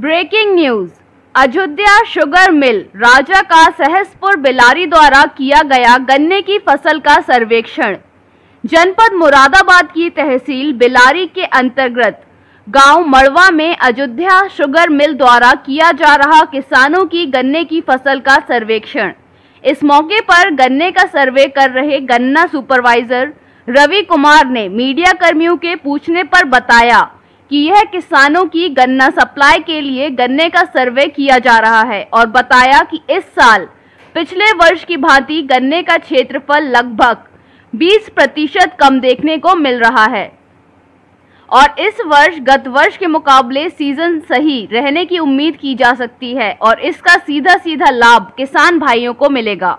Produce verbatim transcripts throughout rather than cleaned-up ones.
Breaking news. Ayodhya sugar mill Raja ka Sahaspur Bilari द्वारा किया गया गन्ने की फसल का सर्वेक्षण। जनपद मुरादाबाद की तहसील बिलारी के अंतर्गत गांव मड़वा में अयोध्या शुगर मिल द्वारा किया जा रहा किसानों की गन्ने की फसल का सर्वेक्षण। इस मौके पर गन्ने का सर्वे कर रहे गन्ना सुपरवाइजर रवि कुमार ने मीडिया कर्मियों के पूछने पर बताया कि यह किसानों की गन्ना सप्लाई के लिए गन्ने का सर्वे किया जा रहा है और बताया कि इस साल पिछले वर्ष की भांति गन्ने का क्षेत्रफल लगभग बीस प्रतिशत कम देखने को मिल रहा है और इस वर्ष गत वर्ष के मुकाबले सीजन सही रहने की उम्मीद की जा सकती है और इसका सीधा सीधा लाभ किसान भाइयों को मिलेगा।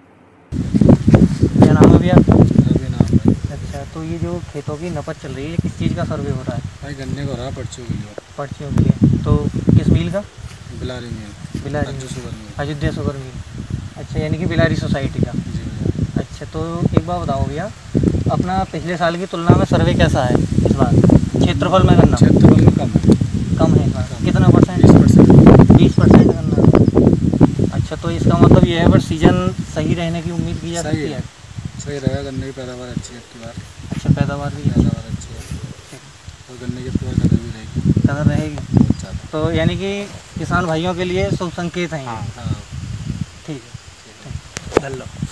क्या नाम है भैया? अच्छा, तो ये जो खेतों की नपत चल रही है, किस चीज़ का सर्वे हो रहा है? भाई गन्ने का हो रहा है पर्चियों के लिए। पर्चियों के लिए। तो किस मिल का? Bilari mill. Bilari sugar mill. Ayodhya sugar mill. अच्छा, यानी कि बिलारी सोसाइटी का। जी भैया। अच्छा, तो एक बार बताओ भैया, अपना पिछले साल की तुलना में सर्वे कैसा है इस बार क्षेत्रफल में गन्ना? क्षेत्रफल में कम है। कम है इस बार। कितना परसेंट? बीस परसेंट। बीस परसेंट गन्ना। अच्छा, तो इसका मतलब ये है पर सीजन सही रहने की उम्मीद की जा सकती है? सही रहेगा, गन्ने की पैदावार अच्छी है इसकी बार। अच्छा, पैदावार भी पैदावार अच्छी है और गन्ने की पूरा कदर भी रहेगी। कदर रहेगी बहुत ज़्यादा। तो यानी कि किसान भाइयों के लिए शुभ संकेत हैं। हाँ हाँ ठीक है, धन्यवाद।